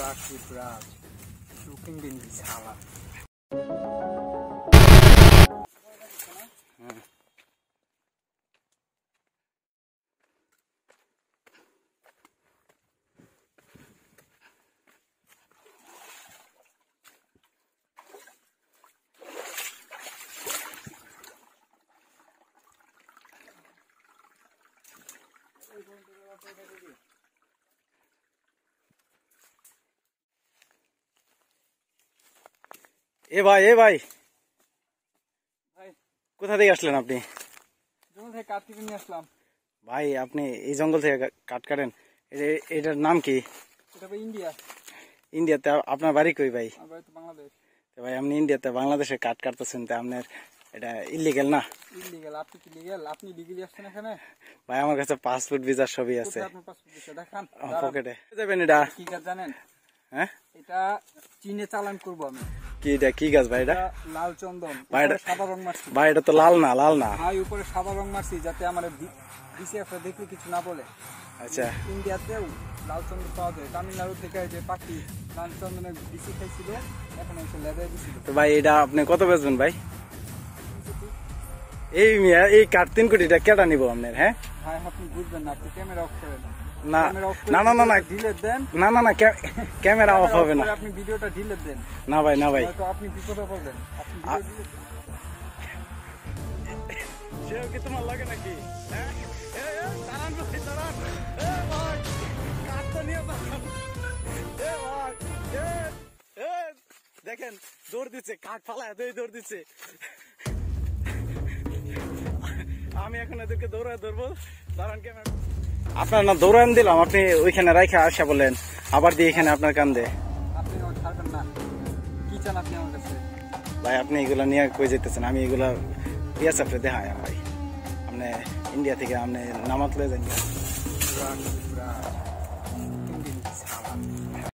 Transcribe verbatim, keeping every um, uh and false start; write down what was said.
Raj with Raj. Looking in his hala. এ ভাই এ ভাই কোথা থেকে আসলেন আপনি? জঙ্গল থেকে কাঠ কেটে নিয়ে আসলাম। ভাই আপনি এই জঙ্গল থেকে কাঠ কাটেন? এটার নাম কি? এটা ইন্ডিয়া। ইন্ডিয়াতে আপনার বাড়ি কই ভাই? আমার বাড়ি তো বাংলাদেশ। তো ভাই আপনি ইন্ডিয়াতে বাংলাদেশে কাঠ কাটতেছেন, তো আপনার এটা ইলিগেল না? ইলিগেল। আপনি কি লিগেল? আপনি লিগেলি আসছেন এখানে? ভাই আমার কাছে পাসপোর্ট ভিসা সবই আছে। আপনার পাসপোর্ট ভিসা দেখান পকেটে যাবেন। এটা কি গাছ জানেন? হ্যাঁ, এটা চীনে চালান করব আমি। কি এটা কি গাছ ভাই? এটা লাল চন্দন। ভাই এটা সাদা রং মারছি ভাই, এটা তো লাল না, লাল না ভাই, উপরে সাদা রং মারছি যাতে আমার বিসিএফরা দেখলে কিছু না বলে। আচ্ছা, ইন্ডিয়াতেও লাল চন্দন পাওয়া যায়। তামিলনাড়ু থেকে যে পাখি লাল চন্দনের বিসি খাইছিল, এখন এসে লেদায় দিছিল। তো ভাই এটা আপনি কত বেচবেন ভাই? এই মিয়া এই কাঠ তিন কোটিটা কেটা নিব আপনার? হ্যাঁ ভাই আপনি বুঝবেন না, আপনি ক্যামেরা অফ করেন। না না না না না ডিলেট দেন। না না না ক্যামেরা অফ হবে না। আপনি ভিডিওটা ডিলেট দেন। না ভাই না ভাই, তো আপনি বিপদে পড়বেন। আপনি ভিডিও সেও কি তোমার লাগে নাকি? হ্যাঁ এ এ দাঁড়ান ভাই, দাঁড়ান। এ ভাই কাঠ তো নিয়ে যান। এ ভাই এ এ দেখেন দৌড় দিচ্ছে, কাঠ ফালায় দুই দৌড় দিচ্ছে। আমি এখন এদেরকে দৌড়ায় ধরবো। দাঁড়ান ক্যামেরা। আপনার না দৌড়ান দিলাম, আপনি ওইখানে রাইখা আসা বলেন, আবার দিয়ে এখানে আপনার কান্দে। আপনি আমার ছাড়বেন না। কি চান আপনি আমার কাছে? ভাই আপনি এগুলা নিয়ে কই যেতেছেন? আমি এগুলা বিএসএফ দেখাই ভাই। আপনি ইন্ডিয়া থেকে আপনি নামাত লয়ে যান।